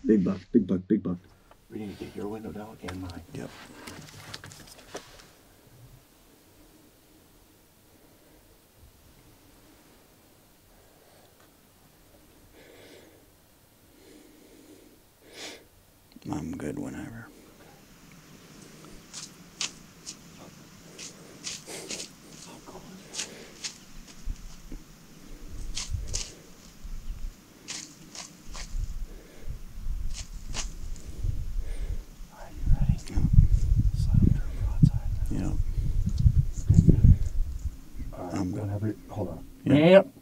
Big buck, big buck, big buck. We need to get your window down and mine. Yep. I'm good whenever. Hold on. Yeah. Yep.